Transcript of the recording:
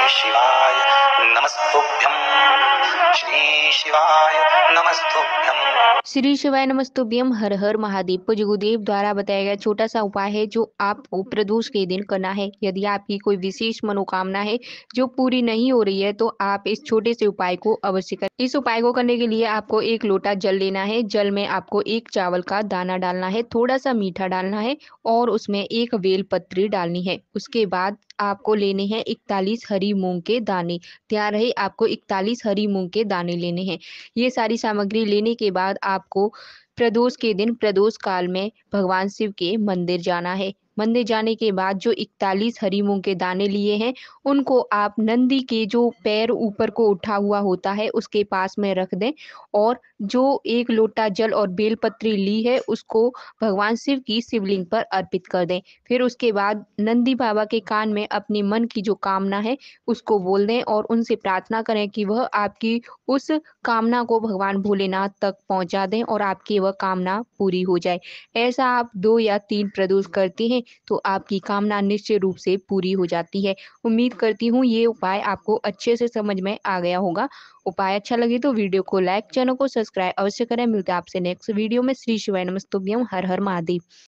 शिवाय नमस्तुभ्यं। श्री शिवाय नमस्तुभ्यं। श्री शिवाय नमस्तुभ्यम। हर हर महादेव। पूज्य गुरुदेव द्वारा बताया गया छोटा सा उपाय है जो आपको प्रदोष के दिन करना है। यदि आपकी कोई विशेष मनोकामना है जो पूरी नहीं हो रही है तो आप इस छोटे से उपाय को अवश्य करें। इस उपाय को करने के लिए आपको एक लोटा जल लेना है। जल में आपको एक चावल का दाना डालना है, थोड़ा सा मीठा डालना है और उसमें एक बेलपत्री डालनी है। उसके बाद आपको लेने हैं 41 हरी मूंग के दाने। ध्यान रहे, आपको 41 हरी मूंग के दाने लेने हैं। ये सारी सामग्री लेने के बाद आपको प्रदोष के दिन प्रदोष काल में भगवान शिव के मंदिर जाना है। मंदिर जाने के बाद जो 41 हरी मूंग के दाने लिए हैं उनको आप नंदी के जो पैर ऊपर को उठा हुआ होता है उसके पास में रख दें और जो एक लोटा जल और बेलपत्री ली है उसको भगवान शिव की शिवलिंग पर अर्पित कर दें। फिर उसके बाद नंदी बाबा के कान में अपने मन की जो कामना है उसको बोल दें और उनसे प्रार्थना करें कि वह आपकी उस कामना को भगवान भोलेनाथ तक पहुंचा दें और आपकी वह कामना पूरी हो जाए। ऐसा आप 2 या 3 प्रदोष करते हैं तो आपकी कामना निश्चित रूप से पूरी हो जाती है। उम्मीद करती हूँ ये उपाय आपको अच्छे से समझ में आ गया होगा। उपाय अच्छा लगे तो वीडियो को लाइक, चैनल को सब्सक्राइब अवश्य करें। मिलते हैं आपसे नेक्स्ट वीडियो में। श्री शिवाय नमस्तुभ्यम। हर हर महादेव।